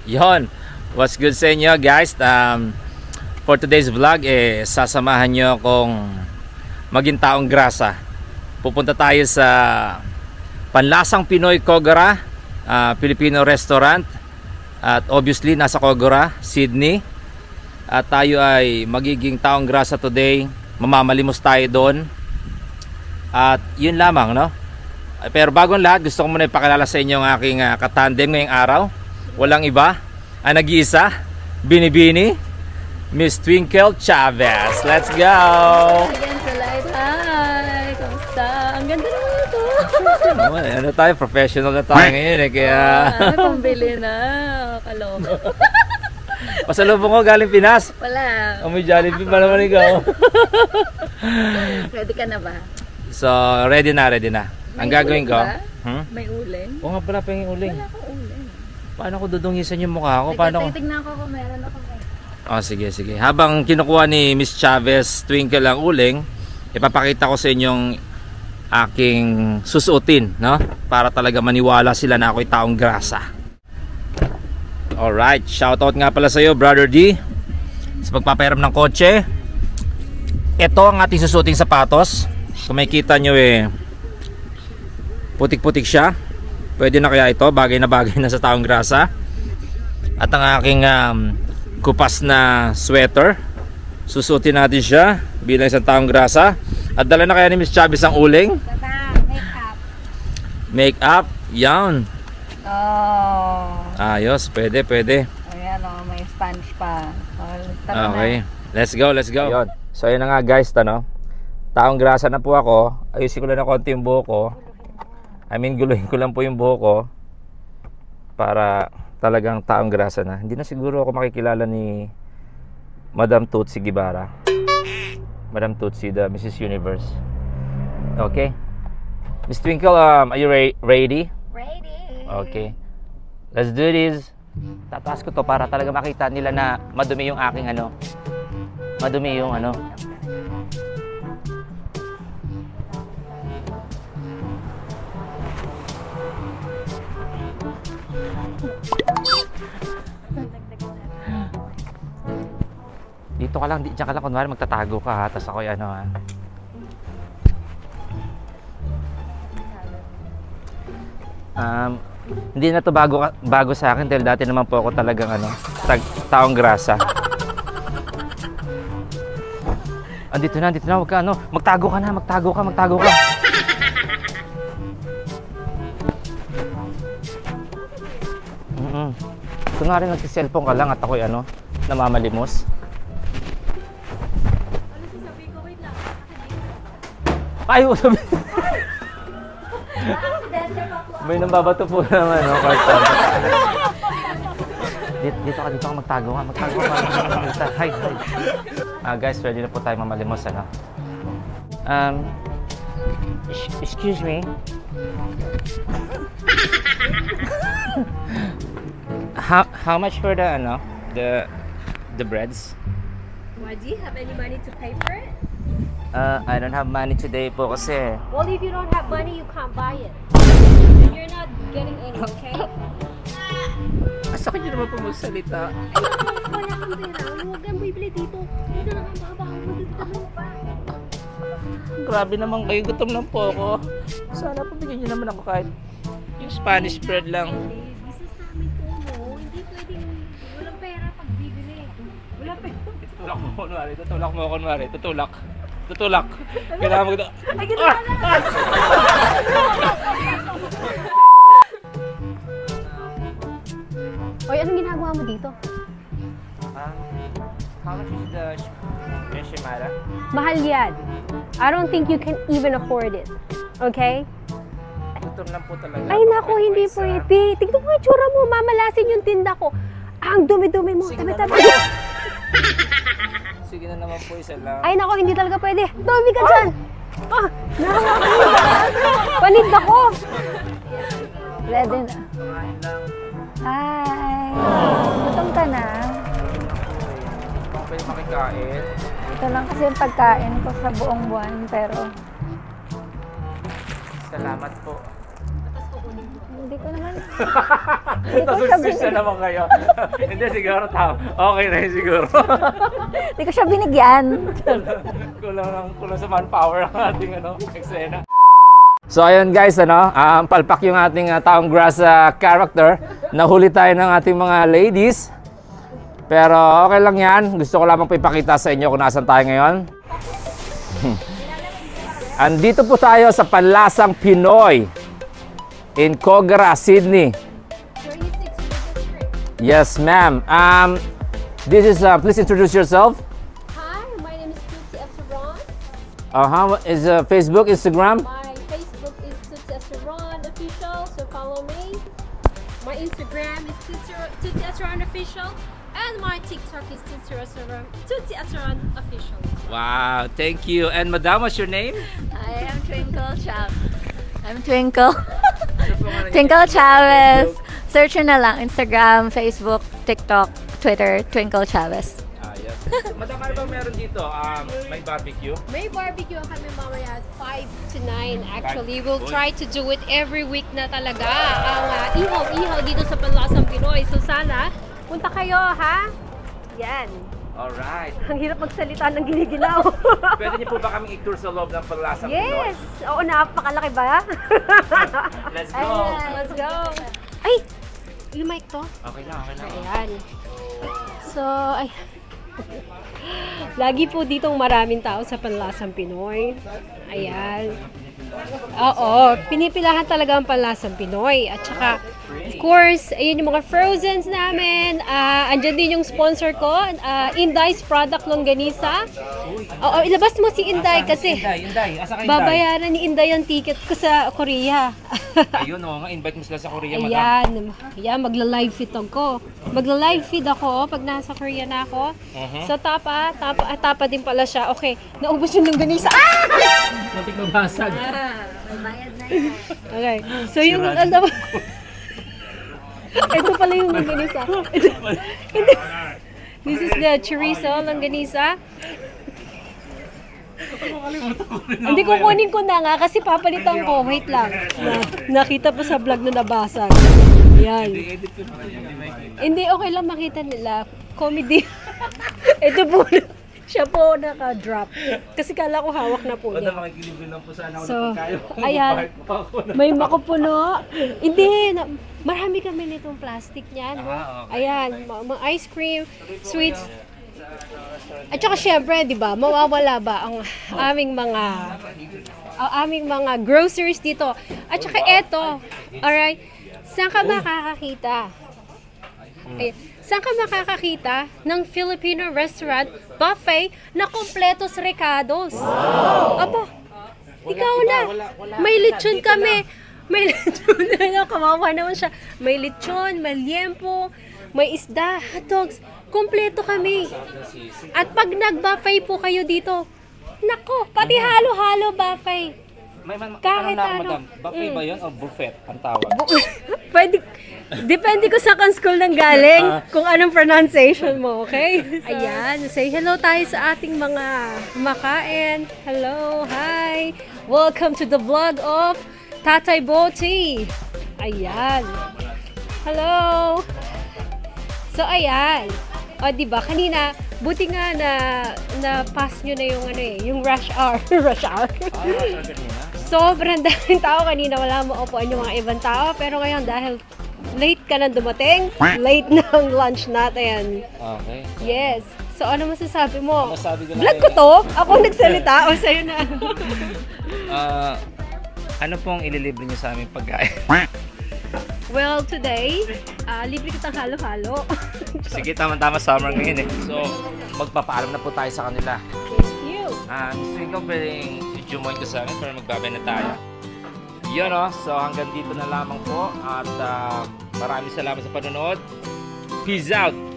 Yon, what's good sa inyo guys? For today's vlog, sasamahan nyo akong maging taong grasa. Pupunta tayo sa Panlasang Pinoy Kogora, Filipino restaurant. At obviously, nasa Kogora, Sydney. At tayo ay magiging taong grasa today. Mamamalimos tayo doon. At yun lamang, no? Pero bagong lahat, gusto ko muna ipakilala sa inyo ang aking katandem ngayong araw. Walang iba, ang nag-iisa, Binibini, Miss Twinkle Chavez. Let's go! Again sa live. Hi! Kamusta? Ang ganda naman ito. Ano tayo? Professional na tayo ngayon eh. Kaya... May pambili na. Kaloko. Pasalubong ko galing Pinas. Wala. May Jollibee pa naman ikaw. Ready ka na ba? So, ready na. Ang gagawin ko... May uling? Oo nga pala, pahingin uling. Wala akong uling. Paano ko dudungisan yung mukha ko? Titignan ko kung meron ako. Oh, sige. Habang kinukuha ni Miss Chavez Twinkle ang uling, ipapakita ko sa inyong aking susuotin, no? Para talaga maniwala sila na ako'y taong grasa. Alright, shoutout nga pala sa iyo, Brother D, sa pagpapahiram ng kotse. Ito ang ating susuoting sapatos. Kung makikita nyo putik-putik siya. Pwede na kaya ito, bagay na sa taong grasa. At ang aking kupas na sweater, susutin natin siya bilang isang taong grasa. At dala na kaya ni Miss Chavez ang uling? Make-up, yan. Oh. Ayos, pwede. Ayan o, may Spanish pa. Okay, let's go. Yun. So yun na nga guys, taong grasa na po ako. Ayusin ko lang na konti yung buhok ko. Guluhin ko lang po yung buhok ko para talagang taong grasa na. Hindi na siguro ako makikilala ni Madam Tutsi Guevara. Madam Tutsi, the Mrs. Universe. Okay. Miss Twinkle, are you ready? Ready. Okay. Let's do this. Tataas ko to para talaga makita nila na madumi yung aking madumi yung Dito ka lang, diyan ka lang kunwari magtatago ka ha, tapos ako'y hindi na to bago sa akin dahil dati naman po ako talagang taong grasa. Andito na, wag ka magtago ka. Kunwari nagsi-cellphone ka lang at ako'y namamalimos. Ay, sabi. May nambabato po naman, Carton. Dito ka magtago ka. Hi. Guys, ready na po tayo mamalimos, excuse me. How much for the breads? Why, do you have any money to pay for it? I don't have money today po kasi. Well, if you don't have money, you can't buy it. You're not getting any, okay? Sakit nyo naman po magsalita. Wala kang pera. Huwag kang bibili dito. Dito lang ang babaho mo. Dito lang pa. Grabe naman kayo. Gutom lang po ako. Sana po bigyan nyo naman ako kahit yung Spanish bread lang. Business namin po mo. Hindi pwedeng walang pera pag bibili. Wala pera. Tutulak. Kailangan mo ito. Ay, gano'n na! Oy, anong ginagawa mo dito? How much is the enchilada? Mahal yan. I don't think you can even afford it. Okay? Gutom lang po talaga. Ay nako, hindi pwede. Tignan mo yung tsura mo. Mamalasin yung tinda ko. Ang dumi-dumi mo. Tabi-tabi. Sige na naman po, isa lang. Ay nako, hindi talaga pwede. Dumi ka dyan. Panig ako. Ready na. Kumain lang. Hi. Gutom ka na? Baka pwede makikain. Ito lang kasi yung pagkain ko sa buong buwan, pero... Salamat po. Hindi ko naman. Nasusis na naman kayo. Hindi, siguro tama. Okay na yun siguro. Hindi ko siya binigyan. kulang sa manpower ang ating eksena. So ayun guys, palpak yung ating taong grasa character. Nahuli tayo ng ating mga ladies. Pero okay lang yan. Gusto ko lamang pa ipakita sa inyo kung nasan tayo ngayon. Andito po tayo sa Panlasang Pinoy in Kogarah, Sydney. Yes, ma'am. This is, please introduce yourself. Hi, my name is Tutsi Esteron. How is Facebook, Instagram? My Facebook is Tutsi Esteron Official, so follow me. My Instagram is Tutsi Esteron Official. And my TikTok is Tutsi Esteron Official. Wow, thank you. And madam, what's your name? I am Twinkle Chav. I'm Twinkle. Twinkle Chavez. Search nyo na lang. Instagram, Facebook, TikTok, Twitter, Twinkle Chavez. Yes. Madam, ano bang meron dito? May barbecue? May barbecue kami mamaya at 5 to 9 actually. We'll try to do it every week na talaga. Ang ihaw-ihaw dito sa Panlasang Pinoy. So sana, punta kayo ha? Yan. Alright. Ang hirap magsalita ng giniginaw. Pwede niyo po ba kaming i-tour sa loob ng Panlasang Pinoy? Yes! Oo, napakalaki ba? Let's go! Let's go! Ay! Yung mic to? Okay na, okay na. Ayan. So, ay. Lagi po ditong maraming tao sa Panlasang Pinoy. Ayan. Oo, pinipilahan talaga ang Panlasang Pinoy. At saka, of course, ayun yung mga frozens namin. Andyan din yung sponsor ko, Inday's Product Longganisa. Oo, ilabas mo si Inday kasi Inday. Asa ka Inday? babayaran ni Inday ang ticket ko sa Korea. Ayun o nga, invite mo sila sa Korea, madam. Ayan, magla-live feed ako. Magla-live feed ako pag nasa Korea na ako. So, tapa din pala siya. Okay, naubos yung longganisa. Muntik mabasag. Okay, so yung ito pala yung longganisa. This is the chorizo longganisa. Hindi ko kunin ko na nga kasi papalitan ko. Wait lang. Nakita po sa vlog na nabasag. Yan. Hindi, okay lang makita nila. Comedy. Ito po. Siya po naka-drop. Kasi kala ko hawak na po niya. So, ayan. May makupuno. Hindi. Marami kami nitong plastic niyan. Ayan. Mga ice cream, sweets. At saka syempre, di ba, mawawala ba ang aming mga groceries dito. At saka eto, alright, saan ka makakakita? Ay, saan ka makakakita ng Filipino restaurant buffet na kompletos recados? Aba, ikaw na. May lechon kami. May lechon. Kawawa naman siya. May lechon, may liempo, may isda, hotdogs. Kompleto kami. At pag nag-buffet po kayo dito, nako, pati halo-halo buffet. Kahit ano. Buffet ba yun o buffet ang tawag? Pwede, depende ko sa kang school nang galing, kung anong pronunciation mo, okay? Ayan, say hello tayo sa ating mga makain. Hello, hi. Welcome to the vlog of Tatay Boti. Ayan. Hello. So, ayan. O, diba? Kanina, buti nga na pass nyo na yung yung rush hour. Rush hour. Sobrang daming tao. Kanina wala mo upuan yung mga ibang tao. Pero ngayon, dahil late ka na dumating, late na ang lunch natin. Okay. Yes. So, ano masasabi mo? Masabi ko na Vlog ko to? Ako nagsalita o sa'yo na? Ano pong ililibre niyo sa aming pagkain? Well, today, libre kitang halo-halo. Sige, tama-tama summer ngayon eh. So, magpapaalam na po tayo sa kanila. Thank you. Gusto ko pwedeng i-join ko sa amin pero magbabay na tayo. Yun o, so hanggang dito na lamang po at maraming salamat sa panonood. Peace out!